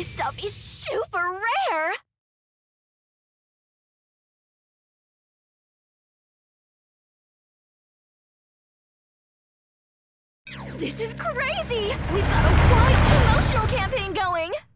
This stuff is super rare! This is crazy! We've got a wide promotional campaign going!